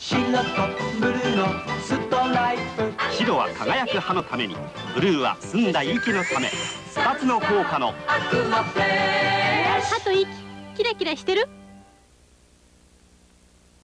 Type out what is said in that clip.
白とブルーのストライプ。 白は輝く歯のために、ブルーは澄んだ息のため。2つの効果のアクアフレッシュ。 歯と息キラキラしてる。